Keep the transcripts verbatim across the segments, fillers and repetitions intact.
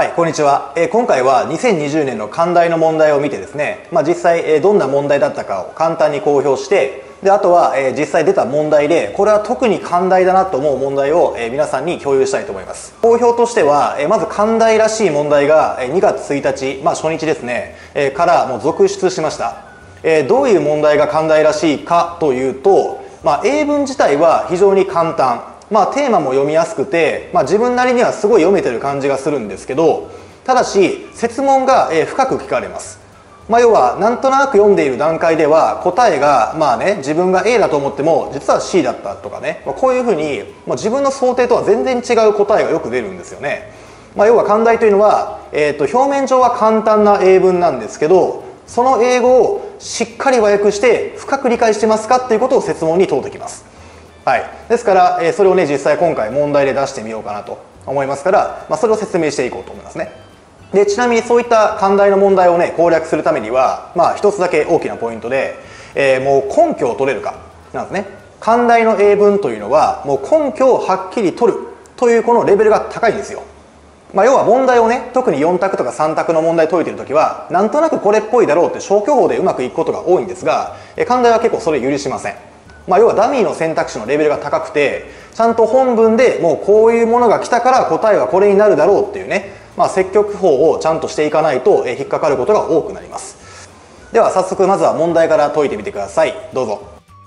はい、こんにちは。えー、今回はにせんにじゅうねんの関大の問題を見てですね、まあ、実際、えー、どんな問題だったかを簡単に公表して、であとは、えー、実際出た問題で、これは特に関大だなと思う問題を、えー、皆さんに共有したいと思います。公表としては、えー、まず関大らしい問題が、えー、にがつついたち、まあ、初日ですね、えー、からもう続出しました。えー、どういう問題が関大らしいかというと、まあ、英文自体は非常に簡単。まあ、テーマも読みやすくて、まあ、自分なりにはすごい読めてる感じがするんですけど、ただし設問が深く聞かれます。まあ、要はなんとなく読んでいる段階では答えがまあね自分が エー だと思っても実は シー だったとかね、まあ、こういうふうにまあ自分の想定とは全然違う答えがよく出るんですよね。まあ、要は関大というのは、えー、と表面上は簡単な英文なんですけど、その英語をしっかり和訳して深く理解してますかっていうことを設問に問うてきます。はい、ですから、えー、それをね実際今回問題で出してみようかなと思いますから、まあ、それを説明していこうと思いますね。でちなみにそういった関大の問題をね攻略するためには、まあ、一つだけ大きなポイントで、えー、もう根拠を取れるかなんですね。関大の英文というのはもう根拠をはっきり取るというこのレベルが高いんですよ。まあ、要は問題をね特によん択とかさん択の問題解いてるときはなんとなくこれっぽいだろうって消去法でうまくいくことが多いんですが、えー、関大は結構それ許しません。まあ、要はダミーの選択肢のレベルが高くてちゃんと本文でもうこういうものが来たから答えはこれになるだろうっていうね、まあ、積極法をちゃんとしていかないと引っかかることが多くなります。では早速まずは問題から解いてみてください。どうぞ。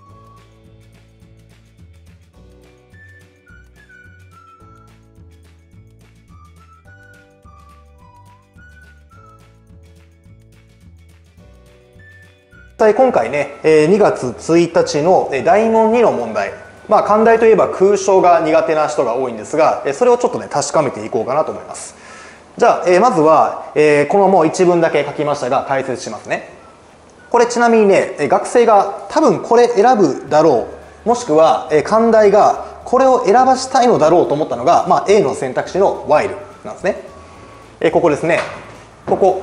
今回ねにがつついたちのだい問にの問題、まあ関大といえば空想が苦手な人が多いんですが、それをちょっとね確かめていこうかなと思います。じゃあまずはこのもう一文だけ書きましたが解説しますね。これちなみにね学生が多分これ選ぶだろう、もしくは関大がこれを選ばしたいのだろうと思ったのが、まあ、A の選択肢の while なんですね。ここですね、ここ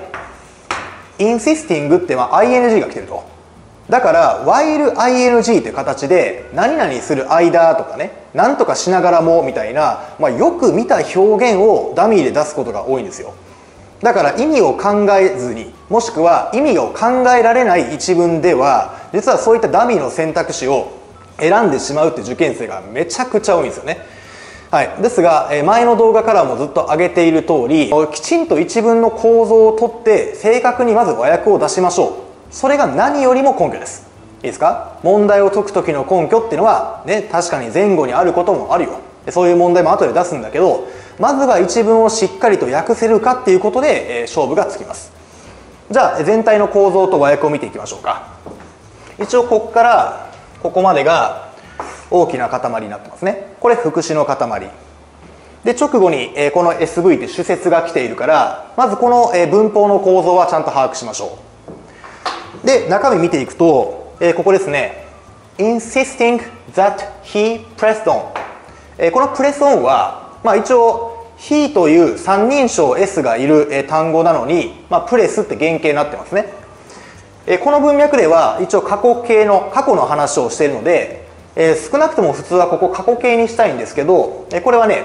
insisting ってまあ アイエヌジー が来てると。だから while ing という形で何々する間とかね、なんとかしながらもみたいな、まあ、よく見た表現をダミーで出すことが多いんですよ。だから意味を考えずに、もしくは意味を考えられない一文では実はそういったダミーの選択肢を選んでしまうって受験生がめちゃくちゃ多いんですよね。はい、ですが前の動画からもずっと上げている通り、きちんと一文の構造をとって正確にまず和訳を出しましょう。それが何よりも根拠です。いいですか？問題を解く時の根拠っていうのはね、確かに前後にあることもあるよ。そういう問題も後で出すんだけど、まずは一文をしっかりと訳せるかっていうことで、えー、勝負がつきます。じゃあ全体の構造と和訳を見ていきましょうか。一応ここからここまでが大きな塊になってますね。これ副詞の塊で、直後にこの エスブイ って主節が来ているから、まずこの文法の構造はちゃんと把握しましょう。で中身見ていくと、ここですね insisting that he pressed on、 この press on は、まあ、一応 he という三人称 S がいる単語なのに、まあ、プレスって原型になってますね。この文脈では一応過去形の過去の話をしているので、えー、少なくとも普通はここ過去形にしたいんですけど、えー、これはね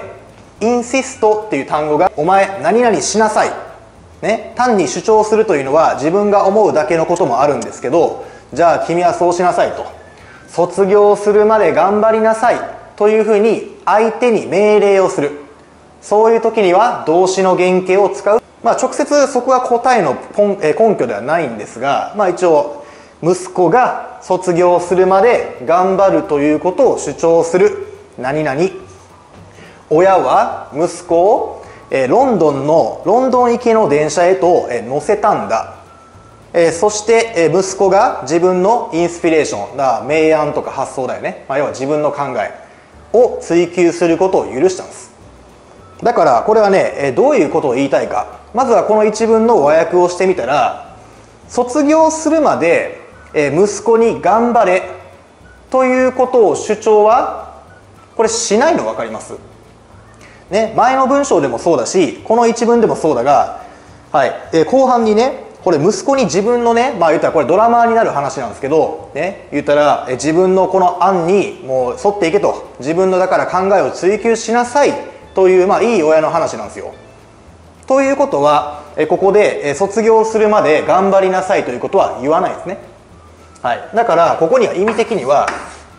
insist っていう単語がお前何々しなさい、ね、単に主張するというのは自分が思うだけのこともあるんですけど、じゃあ君はそうしなさいと、卒業するまで頑張りなさいというふうに相手に命令をする。そういう時には動詞の原型を使う。まあ直接そこが答えの根拠ではないんですが、まあ一応息子が卒業するまで頑張るということを主張する何々。親は息子をロンドンのロンドン行きの電車へと乗せたんだ。そして息子が自分のインスピレーションだ、明暗とか発想だよね、まあ、要は自分の考えを追求することを許したんです。だからこれはねどういうことを言いたいか、まずはこの一文の和訳をしてみたら、卒業するまで息子に頑張れということを主張はこれしないの分かります、ね、前の文章でもそうだしこの一文でもそうだが、はい、え後半にねこれ息子に自分のね、まあ言ったらこれドラマーになる話なんですけど、ね、言ったらえ自分のこの案にもう沿っていけと、自分のだから考えを追求しなさいという、まあいい親の話なんですよ。 ということは、ここで卒業するまで頑張りなさいということは言わないですね。はい、だからここには意味的には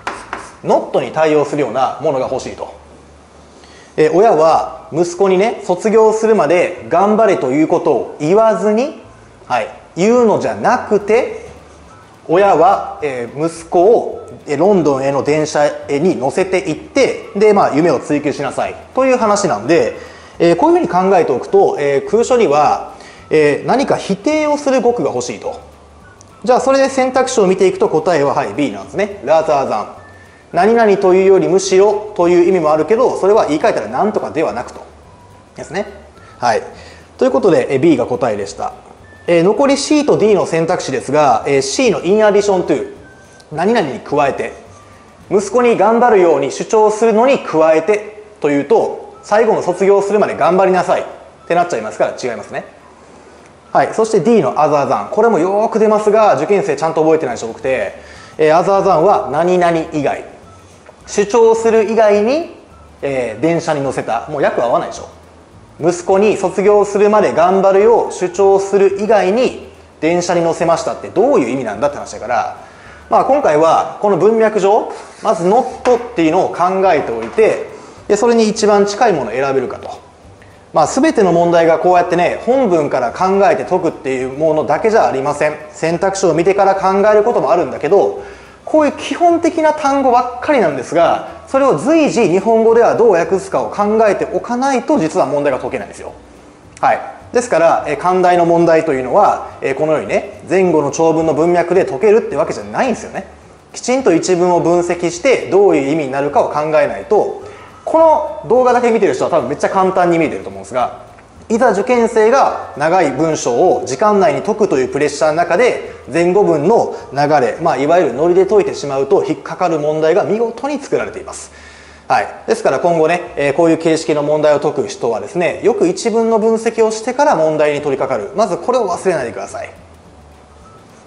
not に対応するようなものが欲しいと。え親は息子にね、卒業するまで頑張れということを言わずに、はい、言うのじゃなくて、親は、え息子をロンドンへの電車に乗せていって、で、まあ、夢を追求しなさいという話なんで、えー、こういうふうに考えておくと、えー、空所には、えー、何か否定をする語句が欲しいと。じゃあそれで選択肢を見ていくと答えは、はい、ビー なんですね。ラーザーザン。何々というよりむしろという意味もあるけど、それは言い換えたら何とかではなくと。ですね。はい。ということで、えー、ビー が答えでした。えー、残り シー と ディー の選択肢ですが、えー、シー の in addition to 何々に加えて、息子に頑張るように主張するのに加えてというと、最後の卒業するまで頑張りなさいってなっちゃいますから違いますね。はい。そして ディー の other than。これもよーく出ますが、受験生ちゃんと覚えてない人多くて、えー、other than は何々以外。主張する以外に、えー、電車に乗せた。もう訳合わないでしょ。息子に卒業するまで頑張るよう主張する以外に電車に乗せましたってどういう意味なんだって話だから、まあ今回はこの文脈上、まず not っていうのを考えておいて、でそれに一番近いものを選べるかと。まあ全ての問題がこうやってね、本文から考えて解くっていうものだけじゃありません。選択肢を見てから考えることもあるんだけど、こういう基本的な単語ばっかりなんですが、それを随時日本語ではどう訳すかを考えておかないと実は問題が解けないんですよ。はい。ですから、え寛大の問題というのは、えこのようにね、前後の長文の文脈で解けるってわけじゃないんですよね。きちんと一文を分析してどういう意味になるかを考えないと、この動画だけ見てる人は多分めっちゃ簡単に見えてると思うんですが、いざ受験生が長い文章を時間内に解くというプレッシャーの中で前後文の流れ、まあ、いわゆるノリで解いてしまうと引っかかる問題が見事に作られています。はい、ですから今後ね、えー、こういう形式の問題を解く人はですね、よく一文の分析をしてから問題に取り掛かる。まずこれを忘れないでください。